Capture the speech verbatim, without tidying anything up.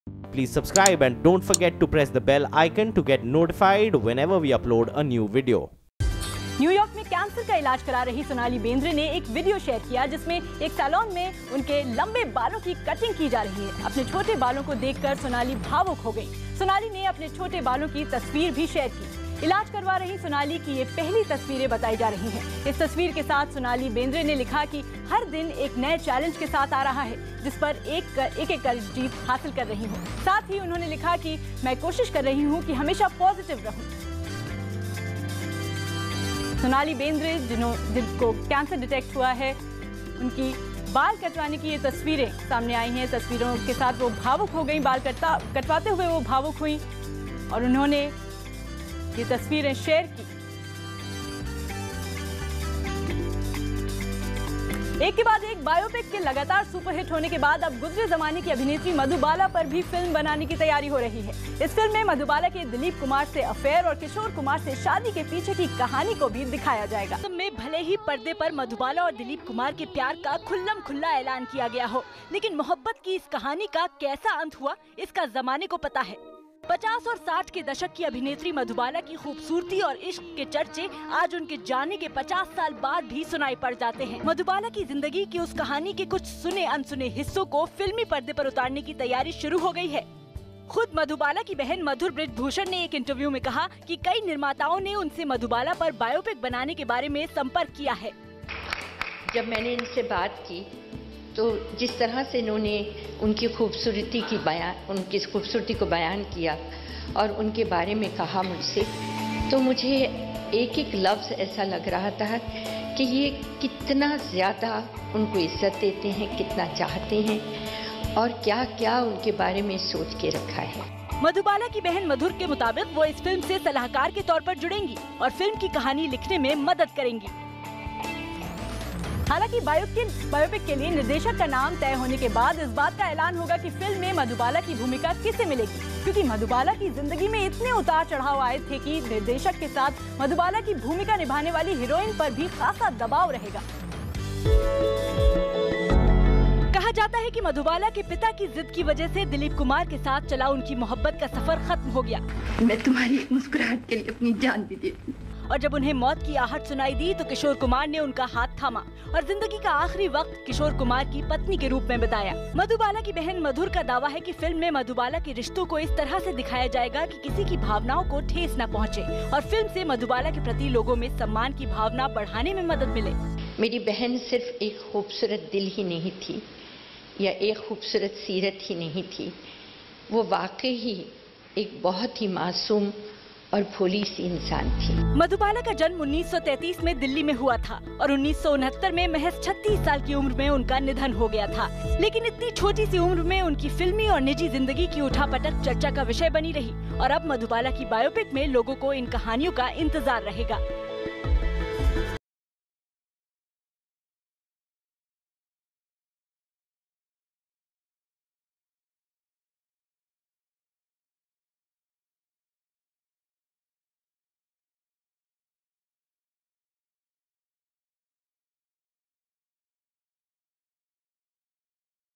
Please subscribe and don't forget to press the bell icon to get notified whenever we upload a new video. New York में cancer का इलाज करा रही सोनाली बेंद्रे ने एक वीडियो शेयर किया जिसमें एक सैलून में उनके लंबे बालों की कटिंग की जा रही है। अपने छोटे बालों को देखकर सोनाली भावुक हो गई। सोनाली ने अपने छोटे बालों की तस्वीर भी शेयर की। इलाज करवा रही सोनाली की ये पहली तस्वीरें बताई जा रही हैं। इस तस्वीर के साथ सोनाली बेंद्रे ने लिखा कि हर दिन एक नए चैलेंज के साथ आ रहा है जिस पर एक एक एक कर जीत हासिल कर रही हूँ। साथ ही उन्होंने लिखा कि मैं कोशिश कर रही हूँ कि हमेशा पॉजिटिव रहूँ। सोनाली बेंद्रे जिन्हों जिनको कैंसर डिटेक्ट हुआ है, उनकी बाल कटवाने की ये तस्वीरें सामने आई हैं। तस्वीरों के साथ वो भावुक हो गई। बाल कटता कटवाते हुए वो भावुक हुई और उन्होंने ये तस्वीरें शेयर की। एक के बाद एक बायोपिक के लगातार सुपरहिट होने के बाद अब गुजरे जमाने की अभिनेत्री मधुबाला पर भी फिल्म बनाने की तैयारी हो रही है। इस फिल्म में मधुबाला के दिलीप कुमार से अफेयर और किशोर कुमार से शादी के पीछे की कहानी को भी दिखाया जाएगा। फिल्म में भले ही पर्दे पर मधुबाला और दिलीप कुमार के प्यार का खुल्लम खुल्ला ऐलान किया गया हो, लेकिन मोहब्बत की इस कहानी का कैसा अंत हुआ इसका जमाने को पता है। पचास और साठ के दशक की अभिनेत्री मधुबाला की खूबसूरती और इश्क के चर्चे आज उनके जाने के पचास साल बाद भी सुनाई पड़ जाते हैं। मधुबाला की जिंदगी की उस कहानी के कुछ सुने अनसुने हिस्सों को फिल्मी पर्दे पर उतारने की तैयारी शुरू हो गई है। खुद मधुबाला की बहन मधुर बृजभूषण ने एक इंटरव्यू में कहा कि कई निर्माताओं ने उनसे मधुबाला पर बायोपिक बनाने के बारे में संपर्क किया है। जब मैंने इनसे बात की तो जिस तरह से इन्होंने उनकी खूबसूरती की बयान उनकी खूबसूरती को बयान किया और उनके बारे में कहा मुझसे, तो मुझे एक एक लफ्ज़ ऐसा लग रहा था कि ये कितना ज़्यादा उनको इज्जत देते हैं, कितना चाहते हैं और क्या क्या उनके बारे में सोच के रखा है। मधुबाला की बहन मधुर के मुताबिक वो इस फिल्म से सलाहकार के तौर पर जुड़ेंगी और फिल्म की कहानी लिखने में मदद करेंगी। हालांकि बायोपिक बायोपिक के लिए निर्देशक का नाम तय होने के बाद इस बात का ऐलान होगा कि फिल्म में मधुबाला की भूमिका किसे मिलेगी, क्योंकि मधुबाला की जिंदगी में इतने उतार चढ़ाव आए थे कि निर्देशक के साथ मधुबाला की भूमिका निभाने वाली हीरोइन पर भी खासा दबाव रहेगा। कहा जाता है कि मधुबाला के पिता की जिद की वजह से दिलीप कुमार के साथ चला उनकी मोहब्बत का सफर खत्म हो गया। मैं तुम्हारी मुस्कुराहट के लिए अपनी जान भी देती। और जब उन्हें मौत की आहट सुनाई दी तो किशोर कुमार ने उनका हाथ थामा और जिंदगी का आखिरी वक्त किशोर कुमार की पत्नी के रूप में बिताया। मधुबाला की बहन मधुर का दावा है कि फिल्म में मधुबाला के रिश्तों को इस तरह से दिखाया जाएगा कि किसी की भावनाओं को ठेस न पहुंचे और फिल्म से मधुबाला के प्रति लोगों में सम्मान की भावना बढ़ाने में मदद मिले। मेरी बहन सिर्फ एक खूबसूरत दिल ही नहीं थी या एक खूबसूरत सीरत ही नहीं थी, वो वाकई ही एक बहुत ही मासूम और भोली सी इंसान थी। मधुबाला का जन्म उन्नीस सौ तैंतीस में दिल्ली में हुआ था और उन्नीस सौ उनहत्तर में महज छत्तीस साल की उम्र में उनका निधन हो गया था। लेकिन इतनी छोटी सी उम्र में उनकी फिल्मी और निजी जिंदगी की उठापटक चर्चा का विषय बनी रही और अब मधुबाला की बायोपिक में लोगों को इन कहानियों का इंतजार रहेगा।